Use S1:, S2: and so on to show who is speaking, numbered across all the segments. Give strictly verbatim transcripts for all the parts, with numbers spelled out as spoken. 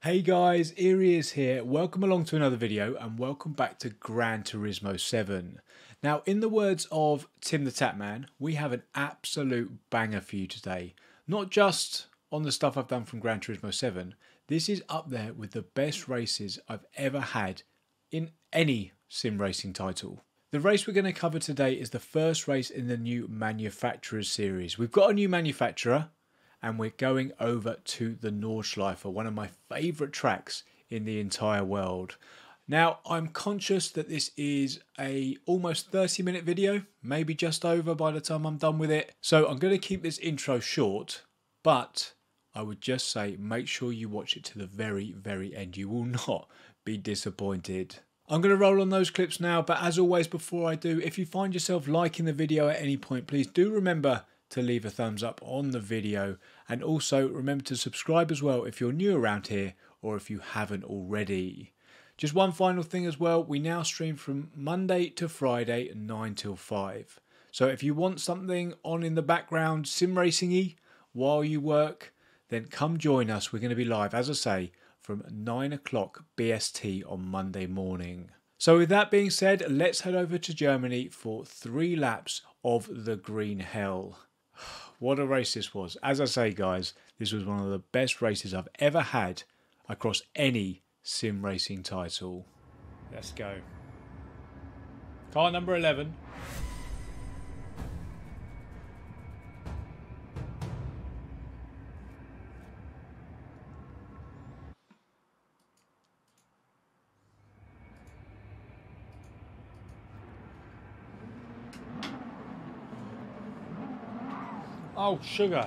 S1: Hey guys, Eerie is here. Welcome along to another video and welcome back to Gran Turismo seven. Now, in the words of Tim the Tatman, we have an absolute banger for you today. Not just on the stuff I've done from Gran Turismo seven, this is up there with the best races I've ever had in any sim racing title. The race we're going to cover today is the first race in the new Manufacturers series. We've got a new manufacturer, and we're going over to the Nordschleife, one of my favourite tracks in the entire world. Now, I'm conscious that this is a almost thirty minute video, maybe just over by the time I'm done with it. So I'm going to keep this intro short, but I would just say make sure you watch it to the very, very end. You will not be disappointed. I'm going to roll on those clips now, but as always, before I do, if you find yourself liking the video at any point, please do remember to leave a thumbs up on the video, and also remember to subscribe as well if you're new around here or if you haven't already. Just one final thing as well, we now stream from Monday to Friday nine till five. So if you want something on in the background sim racing-y while you work, then come join us. We're going to be live, as I say, from nine o'clock B S T on Monday morning. So with that being said, let's head over to Germany for three laps of the Green Hell. What a race this was. As I say, guys, this was one of the best races I've ever had across any sim racing title. Let's go. Car number eleven. Oh, sugar.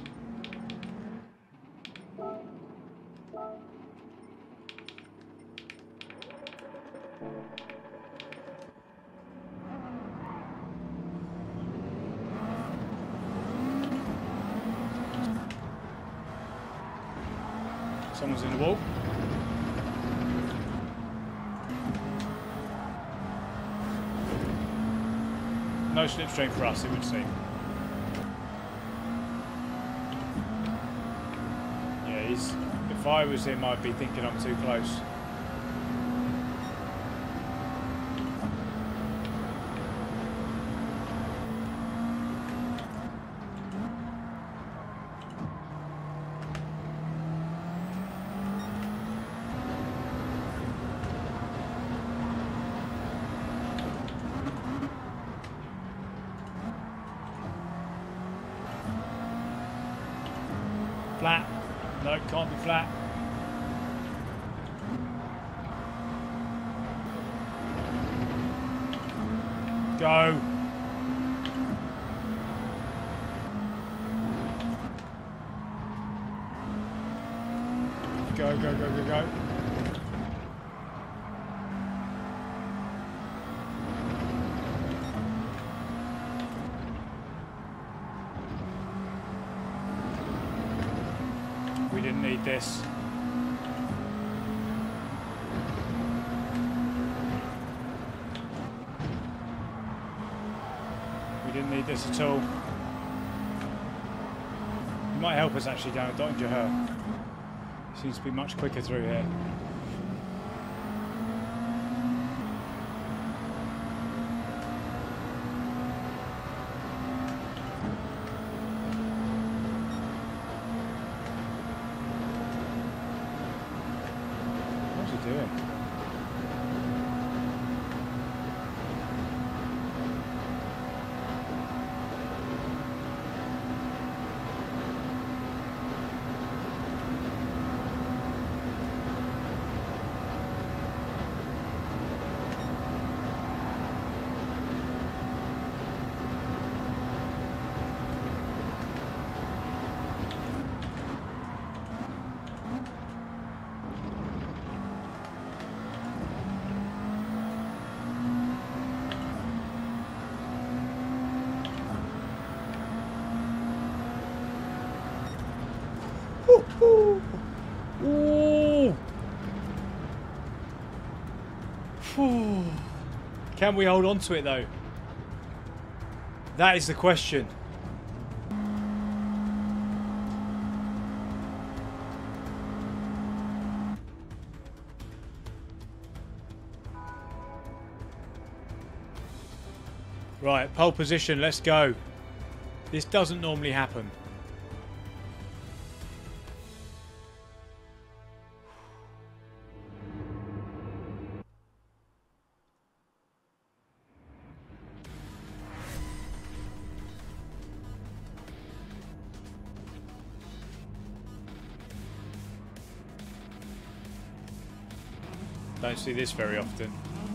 S1: Someone's in the wall. No slipstream for us, it would seem. If I was him, I'd be thinking I'm too close. Flat. No, it can't be flat. Go. Go, go, go, go, go. We didn't need this. We didn't need this at all. It might help us actually down at Dottinger. Seems to be much quicker through here. What's he doing? Ooh. Ooh. Ooh. Can we hold on to it though? That is the question. Right, pole position, let's go. This doesn't normally happen. Don't see this very often.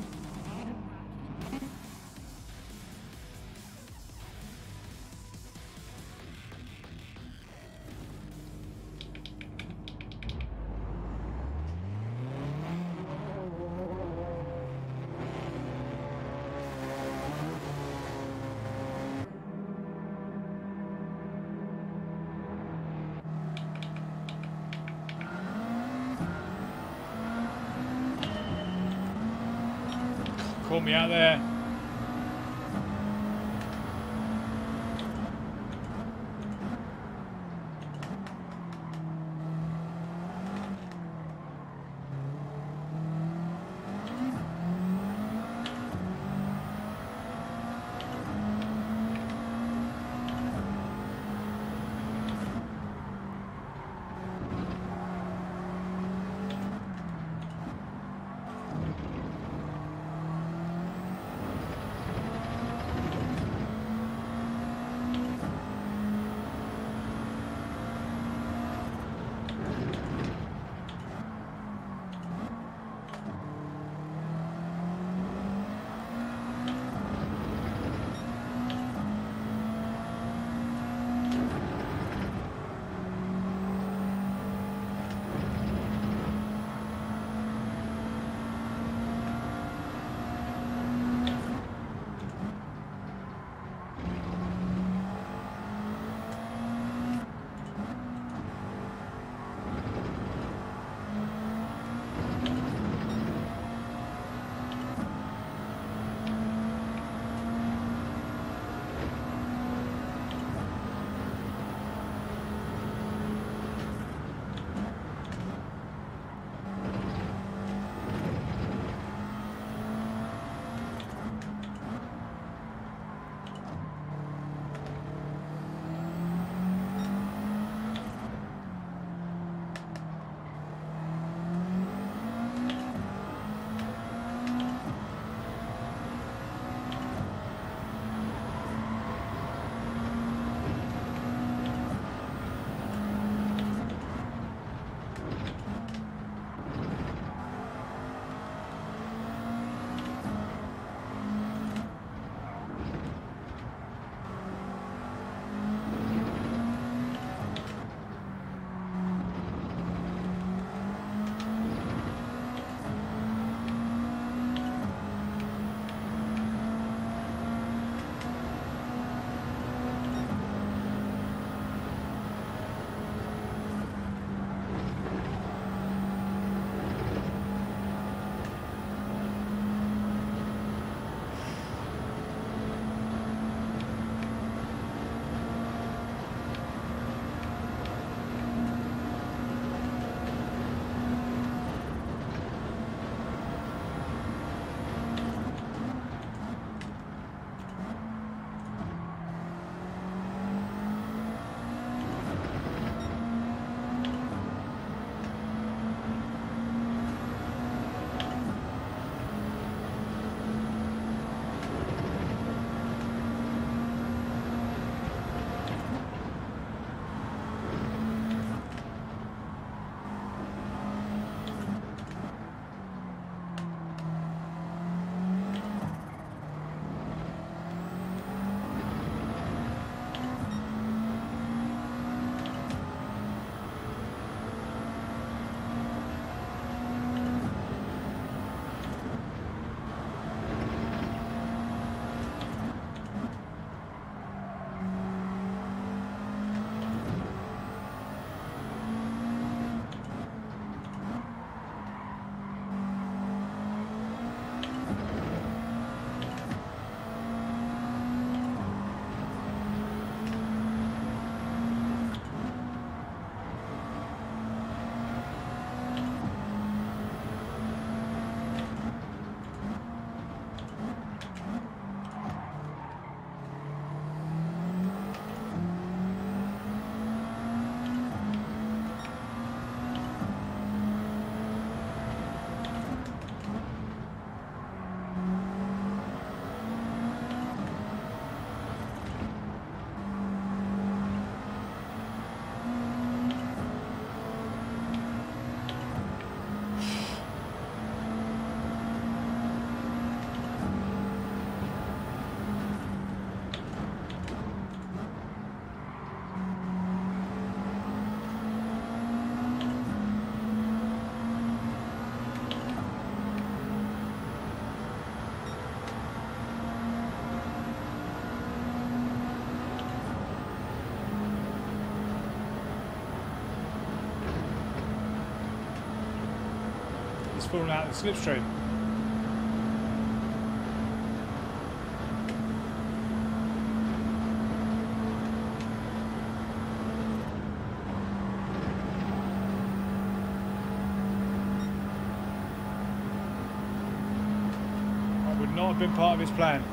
S1: Caught me out there. It's fallen out of the slipstream. That would not have been part of his plan.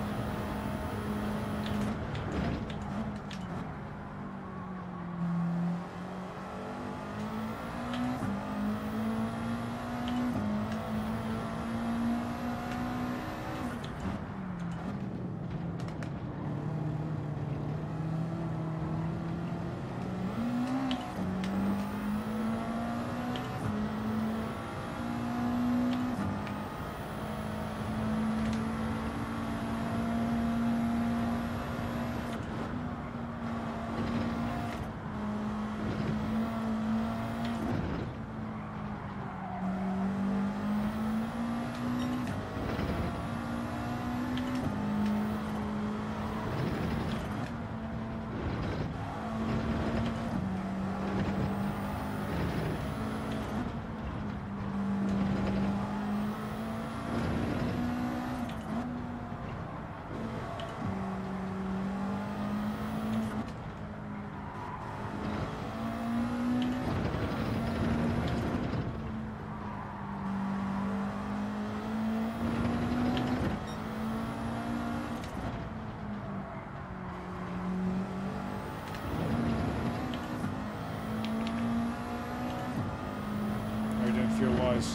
S1: Fuel wise.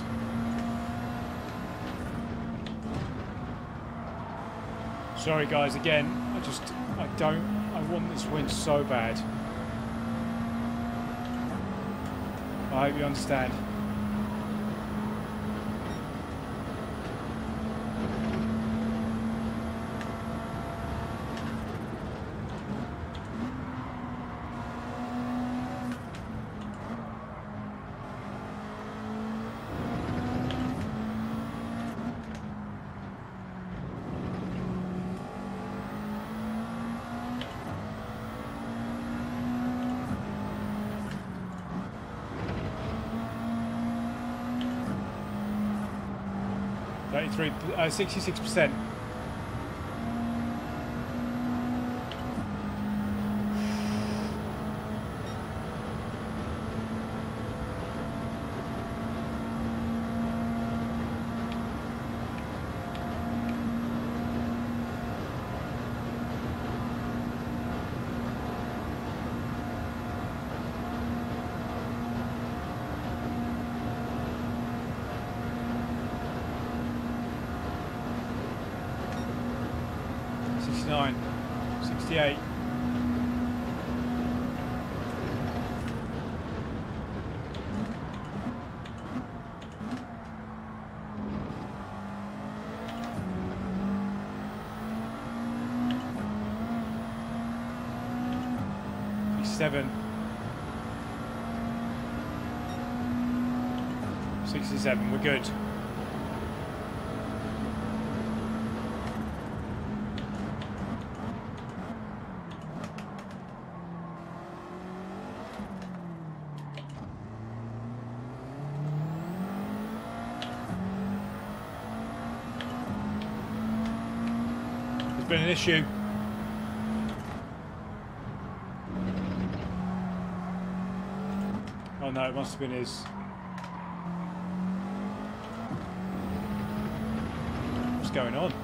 S1: Sorry guys, again, I just, I don't, I want this win so bad. I hope you understand. thirty-three, uh, sixty-six percent. sixty-nine, sixty-eight. sixty-seven. sixty-seven, we're good. There's been an issue. Oh no, it must have been his. What's going on?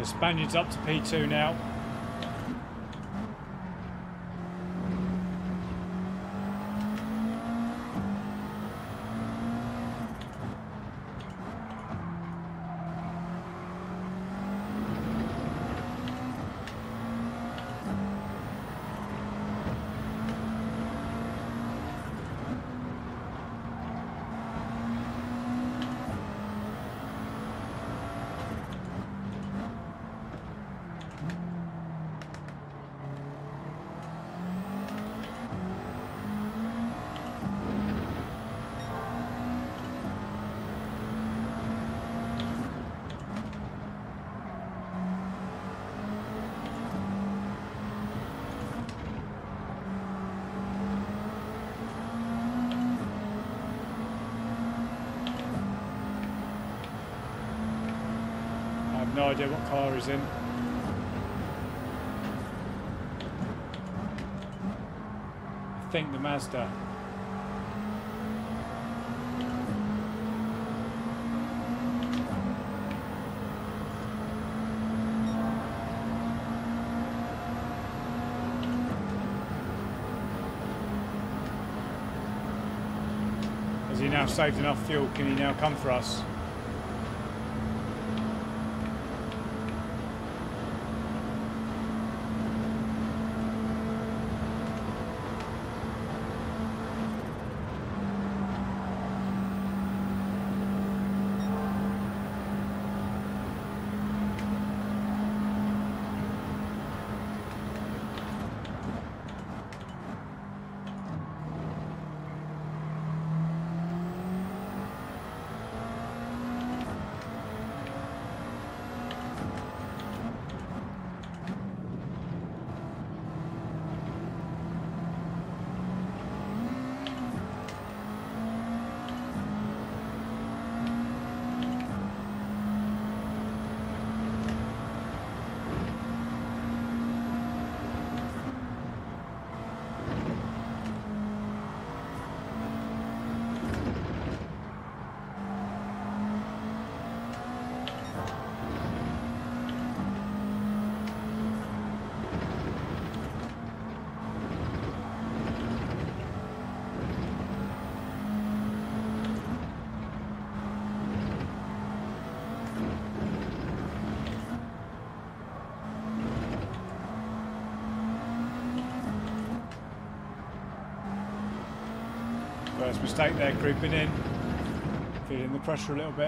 S1: The Spaniard's up to P two now. No idea what car he's in. I think the Mazda. Has he now saved enough fuel? Can he now come for us? First mistake there, creeping in, feeling the pressure a little bit.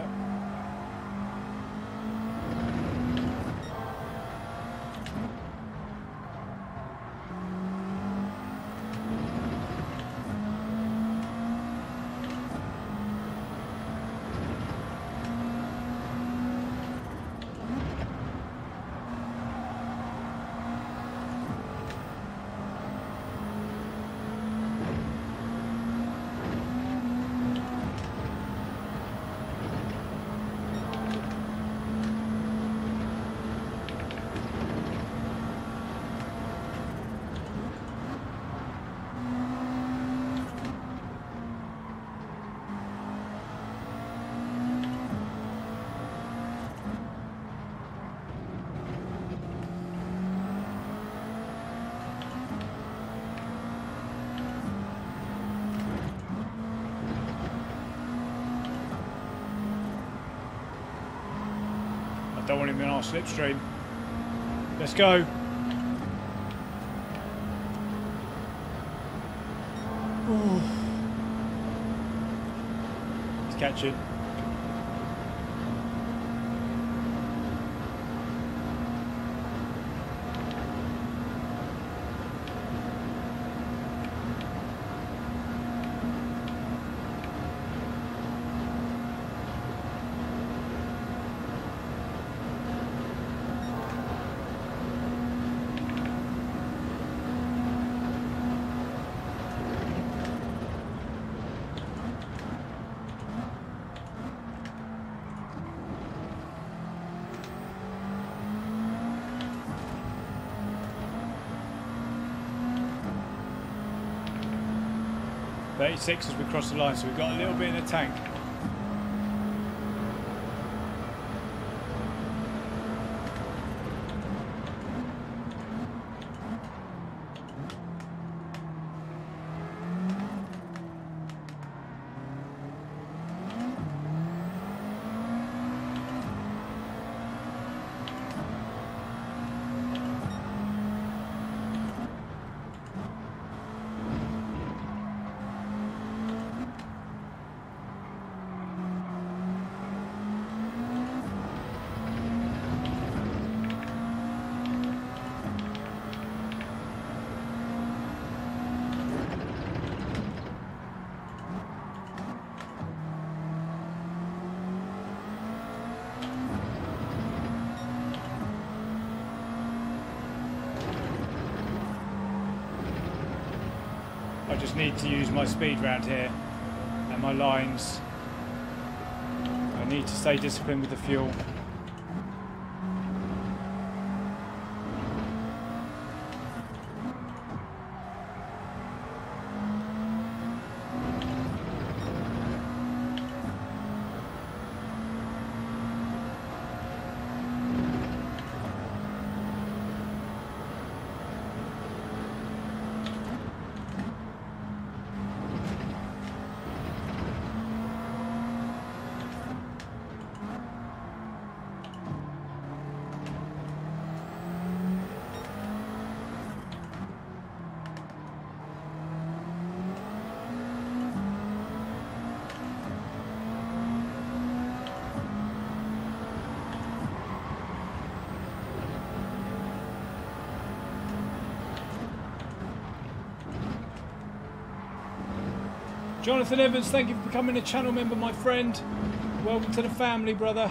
S1: Don't want him in our slipstream. Let's go. Ooh. Let's catch it. thirty-six as we cross the line, so we've got a little bit in the tank. I just need to use my speed round here and my lines. I need to stay disciplined with the fuel. Jonathan Evans, thank you for becoming a channel member, my friend. Welcome to the family, brother.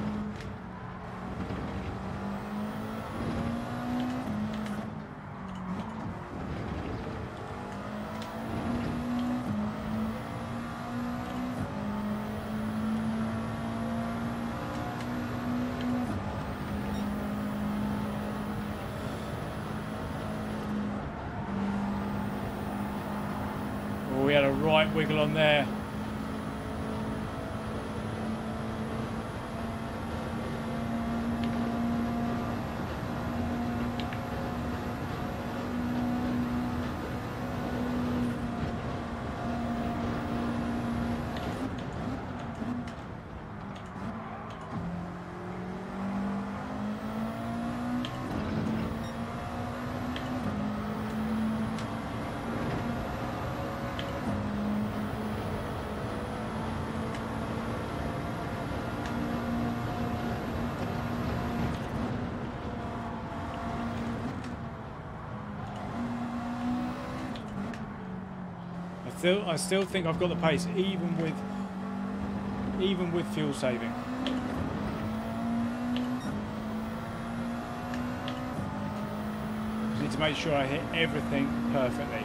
S1: We had a right wiggle on there. Still, I still think I've got the pace, even with even with fuel saving. Just need to make sure I hit everything perfectly.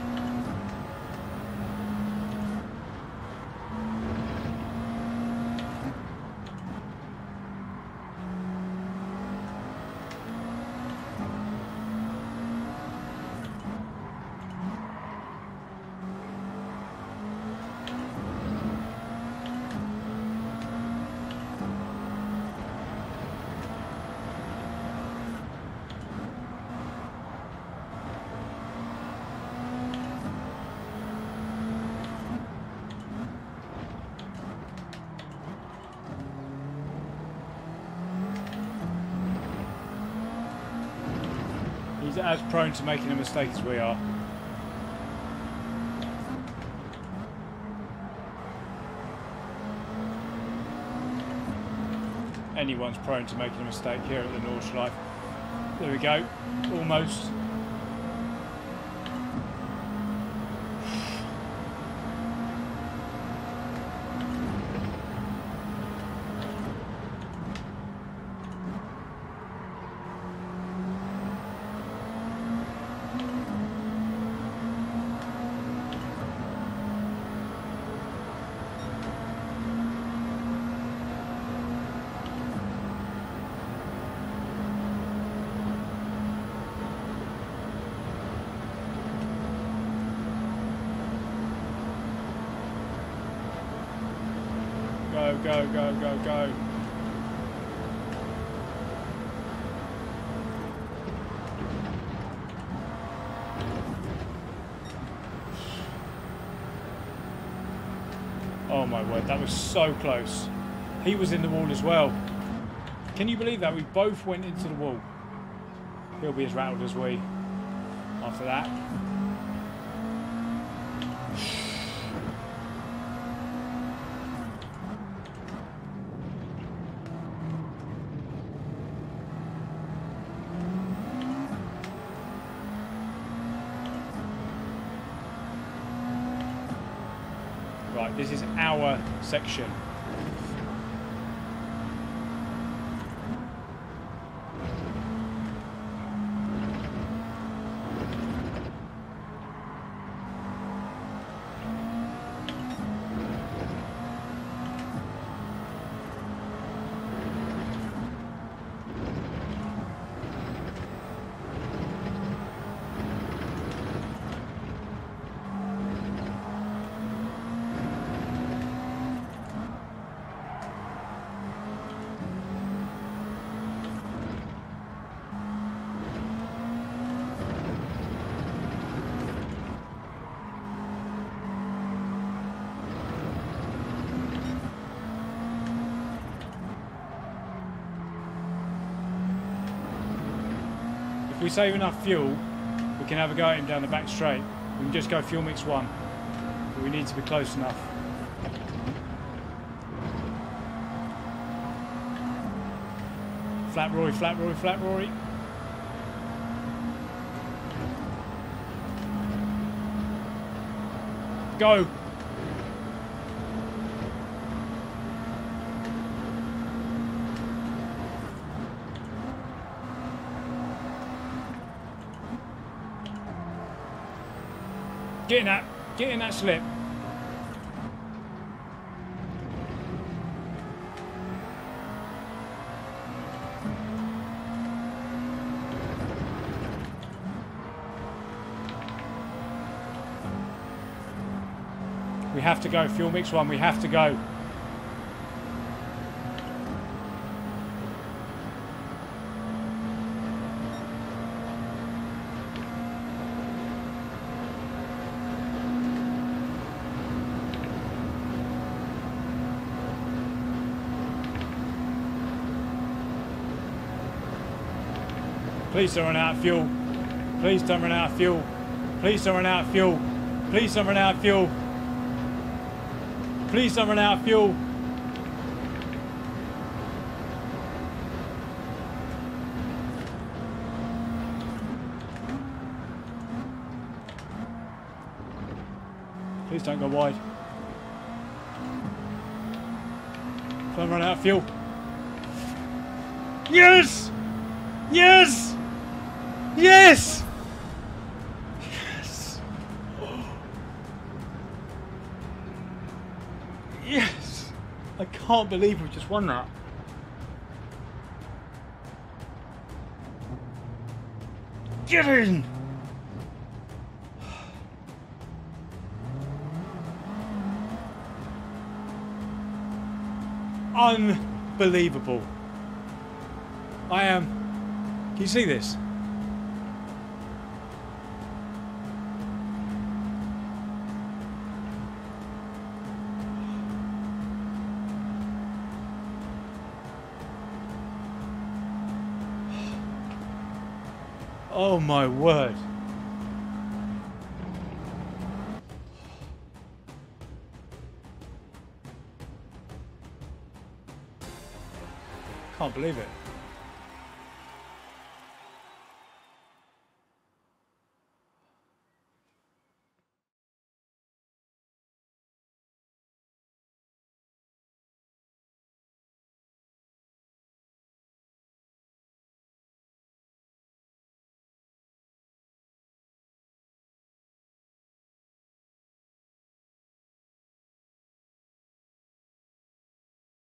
S1: He's as prone to making a mistake as we are. Anyone's prone to making a mistake here at the Nordschleife. There we go, almost. Go, go, go, go, go. Oh my word, that was so close. He was in the wall as well. Can you believe that? We both went into the wall. He'll be as rattled as we after that. Right, this is our section. we save enough fuel, we can have a go at him down the back straight. We can just go fuel mix one. But we need to be close enough. Flat Rory, flat Rory, flat Rory. Go! Get in that, get in that slip. We have to go, fuel mix one, we have to go. Please don't run out of fuel. Please don't run out of fuel. Please don't run out of fuel. Please don't run out of fuel. Please don't run out of fuel. Please don't go wide. Don't run out of fuel. Yes! Yes! Yes! Yes! Yes! I can't believe we just won that. Get in! Unbelievable. I am. Can you see this? Oh my word. Can't believe it.